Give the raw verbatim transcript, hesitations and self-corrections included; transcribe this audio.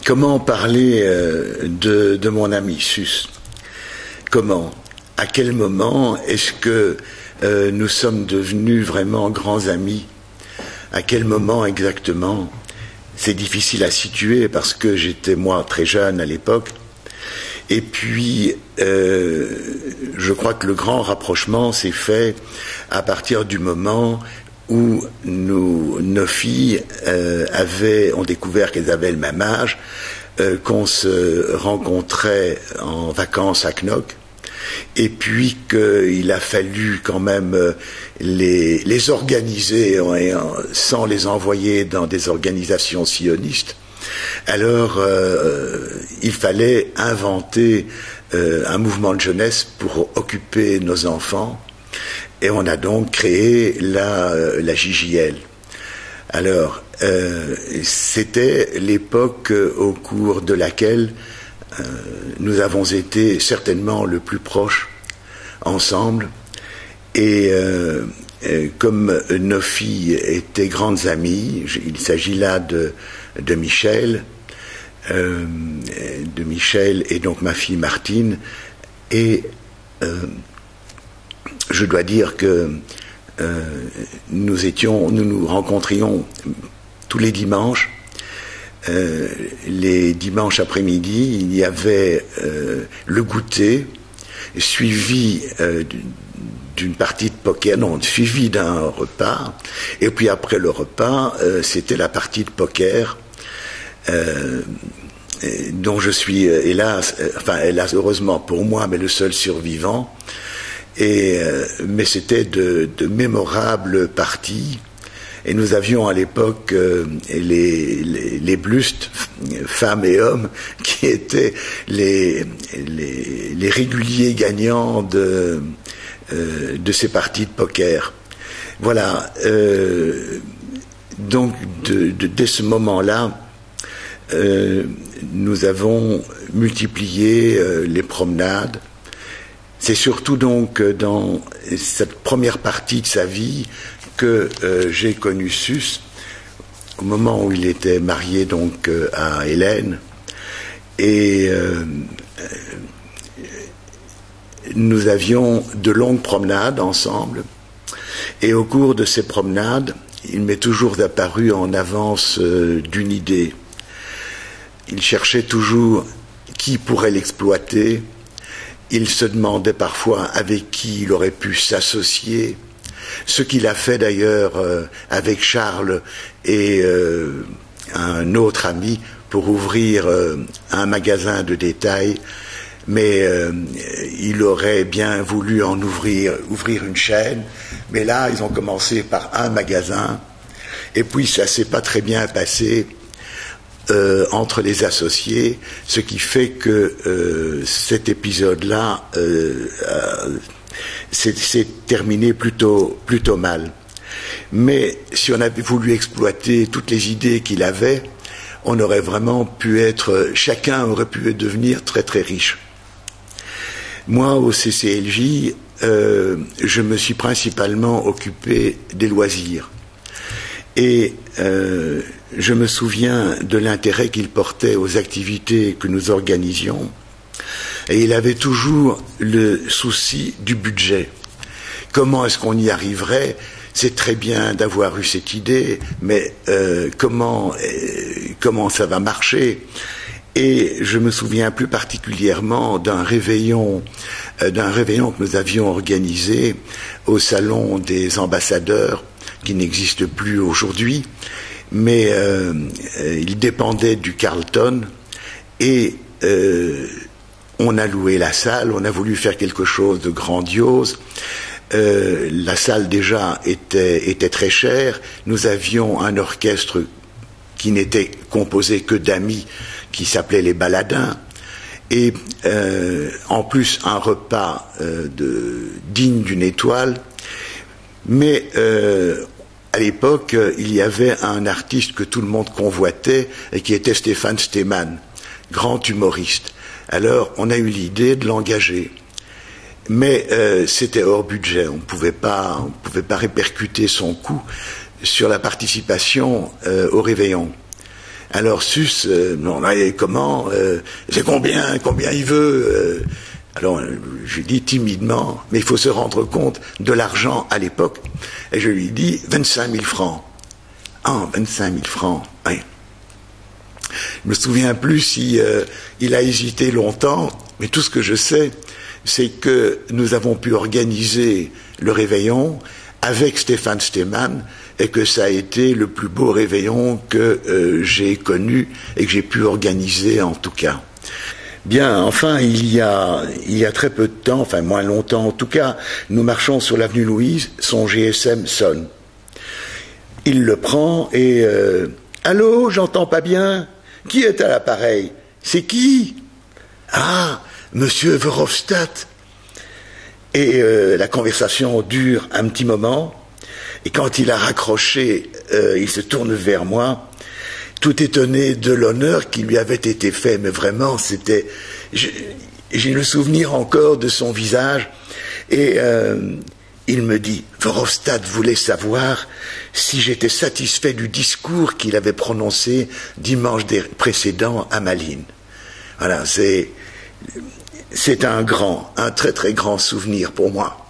comment parler euh, de, de mon ami Sus? Comment? À quel moment est-ce que euh, nous sommes devenus vraiment grands amis? À quel moment exactement? C'est difficile à situer parce que j'étais moi très jeune à l'époque. Et puis, euh, je crois que le grand rapprochement s'est fait à partir du moment où nous, nos filles euh, avaient, ont découvert qu'elles avaient le même âge, euh, qu'on se rencontrait en vacances à Knock, et puis qu'il a fallu quand même les, les organiser sans les envoyer dans des organisations sionistes. Alors, euh, il fallait inventer euh, un mouvement de jeunesse pour occuper nos enfants, et on a donc créé la, la J J L. Alors, euh, c'était l'époque au cours de laquelle euh, nous avons été certainement le plus proches ensemble, et euh, comme nos filles étaient grandes amies, il s'agit là de de Michel, euh, de Michel et donc ma fille Martine, et euh, je dois dire que euh, nous étions, nous nous rencontrions tous les dimanches. Euh, les dimanches après-midi, il y avait euh, le goûter, suivi euh, d'une partie de poker, non, suivi d'un repas, et puis après le repas, euh, c'était la partie de poker, euh, dont je suis, euh, hélas, euh, enfin hélas, heureusement pour moi, mais le seul survivant, et, euh, mais c'était de, de mémorables parties, et nous avions à l'époque euh, les, les, les blustes, femmes et hommes, qui étaient les, les, les réguliers gagnants de... Euh, de ces parties de poker. Voilà. Euh, donc, de, de, dès ce moment-là, euh, nous avons multiplié euh, les promenades. C'est surtout donc dans cette première partie de sa vie que euh, j'ai connu Sus, au moment où il était marié donc euh, à Hélène, et euh, nous avions de longues promenades ensemble, et au cours de ces promenades, il m'est toujours apparu en avance euh, d'une idée. Il cherchait toujours qui pourrait l'exploiter, il se demandait parfois avec qui il aurait pu s'associer, ce qu'il a fait d'ailleurs euh, avec Charles et euh, un autre ami pour ouvrir euh, un magasin de détail. Mais euh, il aurait bien voulu en ouvrir, ouvrir une chaîne. Mais là, ils ont commencé par un magasin. Et puis, ça s'est pas très bien passé euh, entre les associés, ce qui fait que euh, cet épisode-là euh, euh, s'est terminé plutôt, plutôt mal. Mais si on avait voulu exploiter toutes les idées qu'il avait, on aurait vraiment pu être, chacun aurait pu devenir très très riche. Moi, au C C L J, euh, je me suis principalement occupé des loisirs. Et euh, je me souviens de l'intérêt qu'il portait aux activités que nous organisions. Et il avait toujours le souci du budget. Comment est-ce qu'on y arriverait? C'est très bien d'avoir eu cette idée, mais euh, comment, euh, comment ça va marcher? Et je me souviens plus particulièrement d'un réveillon, euh, d'un réveillon que nous avions organisé au salon des ambassadeurs, qui n'existe plus aujourd'hui, mais euh, euh, il dépendait du Carlton, et euh, on a loué la salle, on a voulu faire quelque chose de grandiose. Euh, la salle déjà était, était très chère, nous avions un orchestre qui n'était composé que d'amis, qui s'appelait les Baladins, et euh, en plus un repas euh, de, digne d'une étoile. Mais euh, à l'époque, il y avait un artiste que tout le monde convoitait, et qui était Stéphane Stéman, grand humoriste. Alors on a eu l'idée de l'engager. Mais euh, c'était hors budget, on ne pouvait pas, on pouvait pas répercuter son coût sur la participation euh, au réveillon. Alors Sus, euh, non, mais comment, euh, c'est combien, combien il veut euh, Alors je lui dis timidement, mais il faut se rendre compte de l'argent à l'époque, et je lui dis vingt-cinq mille francs. Ah, vingt-cinq mille francs, oui. Je me souviens plus si euh, il a hésité longtemps, mais tout ce que je sais, c'est que nous avons pu organiser le réveillon avec Stéphane Stéman, et que ça a été le plus beau réveillon que euh, j'ai connu et que j'ai pu organiser en tout cas. Bien, enfin, il y a, il y a très peu de temps, enfin moins longtemps en tout cas, nous marchons sur l'avenue Louise, son G S M sonne. Il le prend et euh, « Allô, j'entends pas bien. Qui est à l'appareil? C'est qui? Ah, monsieur Verhofstadt. » Et euh, la conversation dure un petit moment, et quand il a raccroché, euh, il se tourne vers moi, tout étonné de l'honneur qui lui avait été fait, mais vraiment, c'était... J'ai le souvenir encore de son visage, et euh, il me dit, Verhofstadt voulait savoir si j'étais satisfait du discours qu'il avait prononcé dimanche précédent à Malines. Voilà, c'est... C'est un grand, un très très grand souvenir pour moi.